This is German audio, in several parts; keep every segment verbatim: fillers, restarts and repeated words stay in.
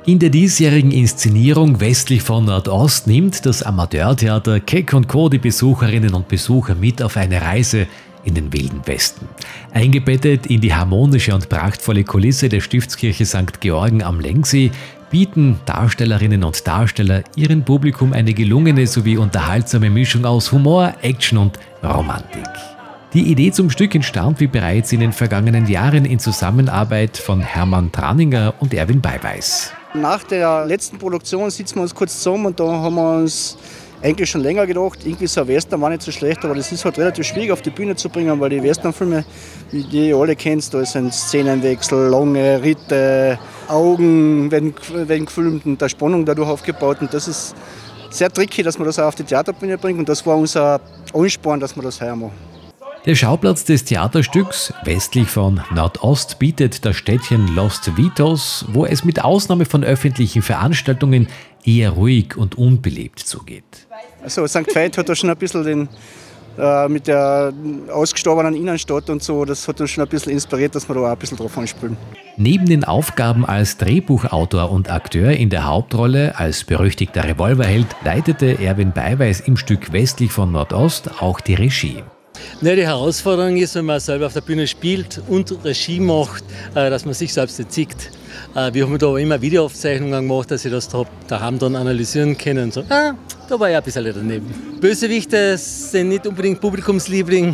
In der diesjährigen Inszenierung Westlich von Nordost nimmt das Amateurtheater Keck und Co. die Besucherinnen und Besucher mit auf eine Reise in den wilden Westen. Eingebettet in die harmonische und prachtvolle Kulisse der Stiftskirche Sankt Georgen am Lengsee bieten Darstellerinnen und Darsteller ihrem Publikum eine gelungene sowie unterhaltsame Mischung aus Humor, Action und Romantik. Die Idee zum Stück entstand wie bereits in den vergangenen Jahren in Zusammenarbeit von Hermann Tranninger und Erwin Beiweis. Nach der letzten Produktion sitzen wir uns kurz zusammen und da haben wir uns eigentlich schon länger gedacht, irgendwie so ein Western war nicht so schlecht, aber das ist halt relativ schwierig auf die Bühne zu bringen, weil die Westernfilme, wie die ihr alle kennt, da sind Szenenwechsel, lange Ritte, Augen werden, werden gefilmt und der Spannung dadurch aufgebaut und das ist sehr tricky, dass man das auch auf die Theaterbühne bringt und das war unser Ansporn, dass wir das heuer machen. Der Schauplatz des Theaterstücks westlich von Nordost bietet das Städtchen Los Vitos, wo es mit Ausnahme von öffentlichen Veranstaltungen eher ruhig und unbelebt zugeht. Also Sankt Veit hat da schon ein bisschen den, äh, mit der ausgestorbenen Innenstadt und so, das hat uns schon ein bisschen inspiriert, dass wir da auch ein bisschen drauf anspielen. Neben den Aufgaben als Drehbuchautor und Akteur in der Hauptrolle als berüchtigter Revolverheld leitete Erwin Beiweis im Stück Westlich von Nordost auch die Regie. Ja, die Herausforderung ist, wenn man selber auf der Bühne spielt und Regie macht, dass man sich selbst nicht sieht. Wir haben da immer Videoaufzeichnungen gemacht, dass ich das daheim dann analysieren kann und so, ah, da war ich ein bisschen daneben. Bösewichte sind nicht unbedingt Publikumsliebling,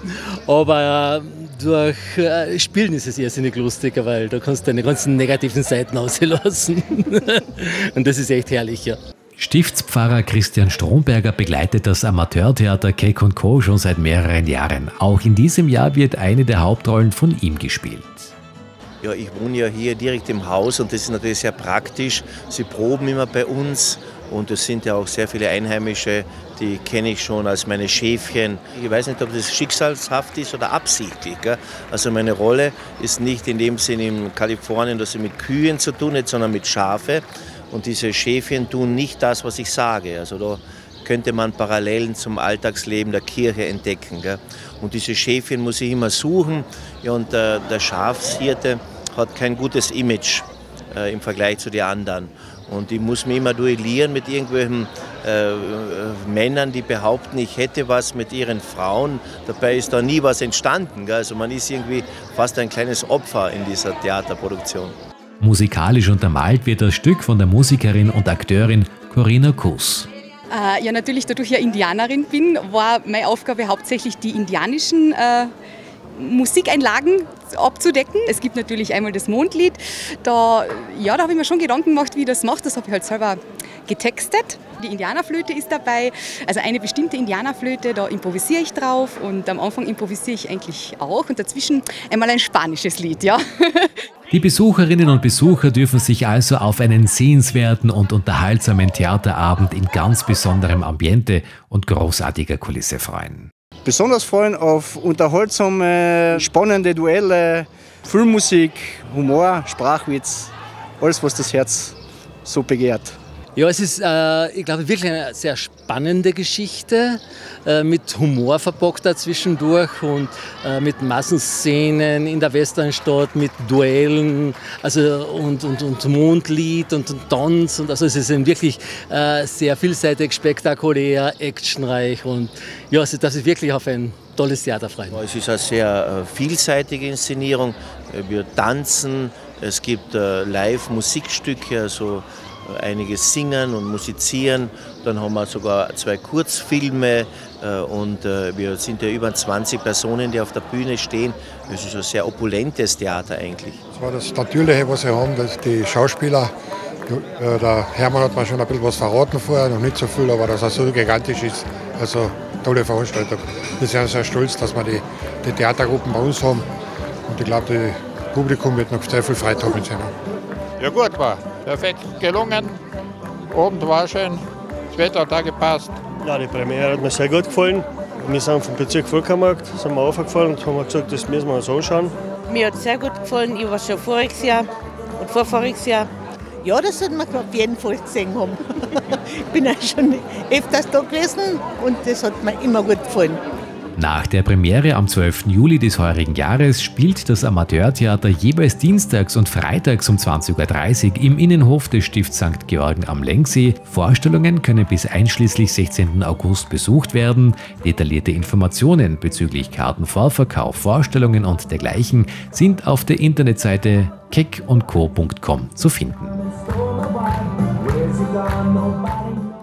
aber durch Spielen ist es irrsinnig lustiger, weil da kannst du deine ganzen negativen Seiten auslassen. Und das ist echt herrlich, ja. Stiftspfarrer Christian Stromberger begleitet das Amateurtheater Keck und Co. schon seit mehreren Jahren. Auch in diesem Jahr wird eine der Hauptrollen von ihm gespielt. Ja, ich wohne ja hier direkt im Haus und das ist natürlich sehr praktisch. Sie proben immer bei uns und es sind ja auch sehr viele Einheimische, die kenne ich schon als meine Schäfchen. Ich weiß nicht, ob das schicksalshaft ist oder absichtlich. Gell? Also meine Rolle ist nicht in dem Sinne in Kalifornien, dass sie mit Kühen zu tun hat, sondern mit Schafe. Und diese Schäfchen tun nicht das, was ich sage. Also da könnte man Parallelen zum Alltagsleben der Kirche entdecken. Gell? Und diese Schäfchen muss ich immer suchen. Ja, und äh, der Schafshirte hat kein gutes Image äh, im Vergleich zu den anderen. Und ich muss mich immer duellieren mit irgendwelchen äh, Männern, die behaupten, ich hätte was mit ihren Frauen. Dabei ist da nie was entstanden. Gell? Also man ist irgendwie fast ein kleines Opfer in dieser Theaterproduktion. Musikalisch untermalt wird das Stück von der Musikerin und Akteurin Corinna Kuss. Äh, ja, natürlich, dadurch ich ja Indianerin bin, war meine Aufgabe hauptsächlich die indianischen äh, Musikeinlagen abzudecken. Es gibt natürlich einmal das Mondlied. Da, ja, da habe ich mir schon Gedanken gemacht, wie ich das mache. Das habe ich halt selber getextet. Die Indianerflöte ist dabei, also eine bestimmte Indianerflöte, da improvisiere ich drauf und am Anfang improvisiere ich eigentlich auch und dazwischen einmal ein spanisches Lied, ja. Die Besucherinnen und Besucher dürfen sich also auf einen sehenswerten und unterhaltsamen Theaterabend in ganz besonderem Ambiente und großartiger Kulisse freuen. Besonders freuen auf unterhaltsame, spannende Duelle, Filmmusik, Humor, Sprachwitz, alles was das Herz so begehrt. Ja, es ist, äh, ich glaube, wirklich eine sehr spannende Geschichte, äh, mit Humor verpackt dazwischendurch und äh, mit Massenszenen in der Westernstadt, mit Duellen, also und, und, und Mondlied und, und Tanz. Und also es ist eben wirklich äh, sehr vielseitig, spektakulär, actionreich und ja, also das ist wirklich auf ein tolles Theater freuen. Es ist eine sehr äh, vielseitige Inszenierung. Wir tanzen, es gibt äh, Live-Musikstücke, also einige singen und musizieren. Dann haben wir sogar zwei Kurzfilme und wir sind ja über zwanzig Personen, die auf der Bühne stehen. Das ist ein sehr opulentes Theater eigentlich. Das war das Natürliche, was wir haben, dass die Schauspieler. Der Hermann hat mir schon ein bisschen was verraten vorher, noch nicht so viel, aber dass er so gigantisch ist. Also tolle Veranstaltung. Wir sind sehr stolz, dass wir die, die Theatergruppen bei uns haben. Und ich glaube, das Publikum wird noch sehr viel Freude haben. Ja gut, war perfekt gelungen. Abend war schön, das Wetter hat auch gepasst. Ja, die Premiere hat mir sehr gut gefallen. Wir sind vom Bezirk Völkermarkt, sind wir aufgefallen und haben gesagt, das müssen wir uns anschauen. Mir hat es sehr gut gefallen. Ich war schon voriges Jahr und vorvoriges Jahr. Ja, das sollten wir auf jeden Fall gesehen haben. Ich bin auch schon öfters da gewesen und das hat mir immer gut gefallen. Nach der Premiere am zwölften Juli des heurigen Jahres spielt das Amateurtheater jeweils dienstags und freitags um zwanzig Uhr dreißig im Innenhof des Stifts Sankt Georgen am Lenksee. Vorstellungen können bis einschließlich sechzehnten August besucht werden. Detaillierte Informationen bezüglich Kartenvorverkauf, Vorstellungen und dergleichen sind auf der Internetseite keck und co punkt com zu finden.